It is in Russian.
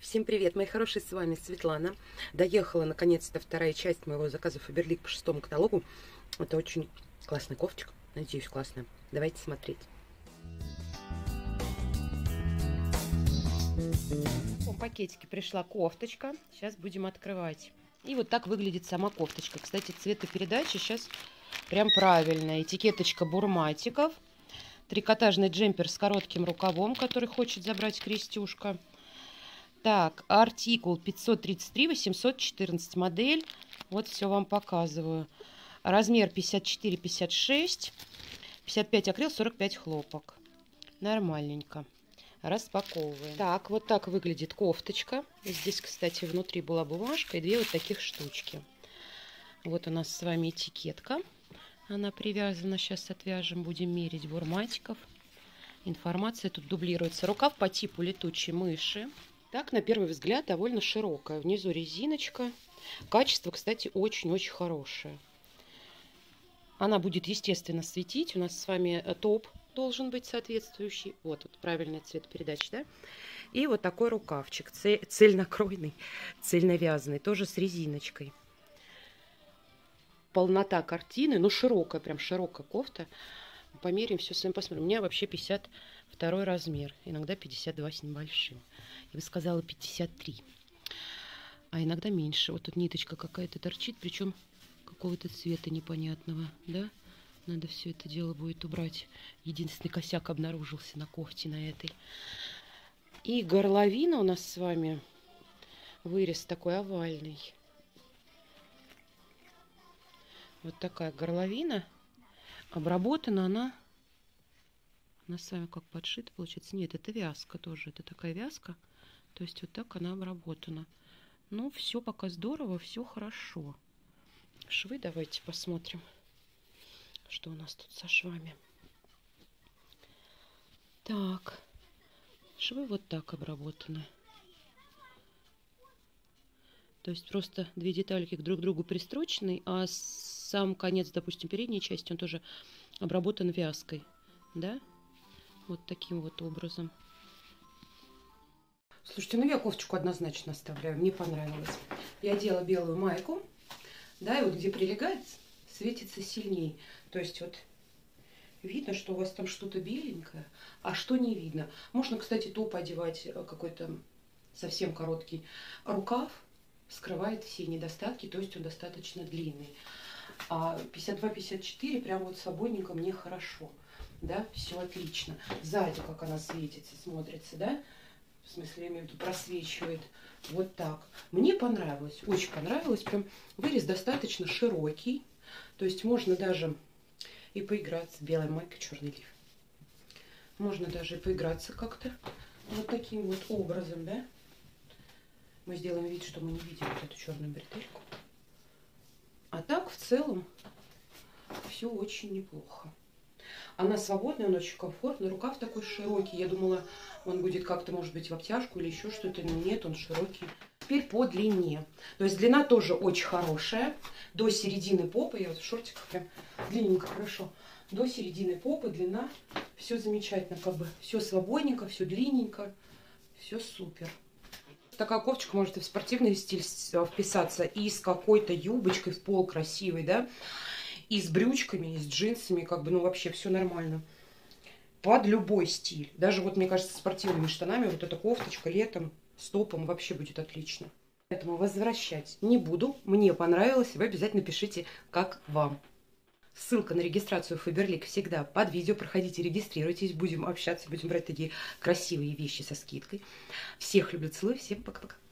Всем привет, мои хорошие, с вами Светлана. Доехала наконец-то вторая часть моего заказа Faberlic по 6-му каталогу. Это очень классный кофточек, надеюсь, классная. Давайте смотреть. В таком пакетике пришла кофточка, сейчас будем открывать. И вот так выглядит сама кофточка. Кстати, цветопередача сейчас прям правильная. Этикеточка бурматиков. Трикотажный джемпер с коротким рукавом, который хочет забрать Крестюшка. Так, артикул 533-814 модель. Вот все вам показываю. Размер 54-56, 55 акрил, 45 хлопок. Нормальненько. Распаковываем. Так, вот так выглядит кофточка. Здесь, кстати, внутри была бумажка и две вот таких штучки. Вот у нас с вами этикетка. Она привязана. Сейчас отвяжем, будем мерить бурматиков. Информация тут дублируется. Рукав по типу летучей мыши. Так, на первый взгляд, довольно широкая. Внизу резиночка. Качество, кстати, очень-очень хорошее. Она будет, естественно, светить. У нас с вами топ должен быть соответствующий. Вот правильный цвет передачи, да? И вот такой рукавчик. Цельнокройный, цельновязанный. Тоже с резиночкой. Полнота картины. Ну, широкая, прям широкая кофта. Померяем все с вами, посмотрим. У меня вообще 52 размер. Иногда 52 с небольшим. Я бы сказала 53. А иногда меньше. Вот тут ниточка какая-то торчит, причем какого-то цвета непонятного, да? Надо все это дело будет убрать. Единственный косяк обнаружился на кофте на этой. И горловина у нас с вами, вырез такой овальный. Вот такая горловина. Обработана она с вами как подшита, получается. Нет, это вязка тоже. Это такая вязка. То есть вот так она обработана. Ну, все пока здорово, все хорошо. Швы давайте посмотрим, что у нас тут со швами. Так, швы вот так обработаны. То есть просто две детальки друг к другу пристрочены, а сам конец, допустим, передней части, он тоже обработан вязкой, да? Вот таким вот образом. Слушайте, ну я кофточку однозначно оставляю, мне понравилось. Я одела белую майку, да, и вот где прилегает, светится сильней. То есть вот видно, что у вас там что-то беленькое, а что не видно. Можно, кстати, топ одевать какой-то совсем короткий рукав, скрывает все недостатки, то есть он достаточно длинный. А 52-54 прям вот свободненько, мне хорошо, да, все отлично. Сзади как она светится, смотрится, да, в смысле, я имею в виду, просвечивает вот так. Мне понравилось, очень понравилось, прям вырез достаточно широкий, то есть можно даже и поиграться, белая майка, черный лиф. Можно даже и поиграться как-то вот таким вот образом, да. Мы сделаем вид, что мы не видим вот эту черную бретельку. А так, в целом, все очень неплохо. Она свободная, он очень комфортный. Рукав такой широкий. Я думала, он будет как-то, может быть, в обтяжку или еще что-то. Но нет, он широкий. Теперь по длине. То есть длина тоже очень хорошая. До середины попы. Я вот в шортиках прям длинненько, хорошо. До середины попы длина. Все замечательно. Как бы все свободненько, все длинненько. Все супер. Такая кофточка может и в спортивный стиль вписаться, и с какой-то юбочкой в пол красивой, да, и с брючками, и с джинсами, как бы, ну, вообще все нормально. Под любой стиль. Даже вот, мне кажется, с спортивными штанами вот эта кофточка летом с топом вообще будет отлично. Поэтому возвращать не буду. Мне понравилось. Вы обязательно пишите, как вам. Ссылка на регистрацию Faberlic всегда под видео. Проходите, регистрируйтесь. Будем общаться, будем брать такие красивые вещи со скидкой. Всех люблю, целую. Всем пока-пока.